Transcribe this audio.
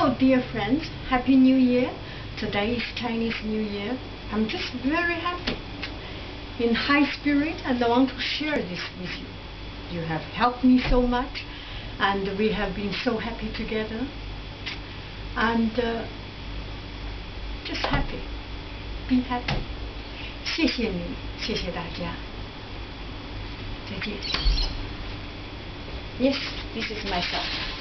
Hello, dear friends. Happy New Year. Today is Chinese New Year. I'm just very happy, in high spirit, and I want to share this with you. You have helped me so much, and we have been so happy together. And just happy. Be happy. 谢谢你，谢谢大家。再见。Yes, this is myself.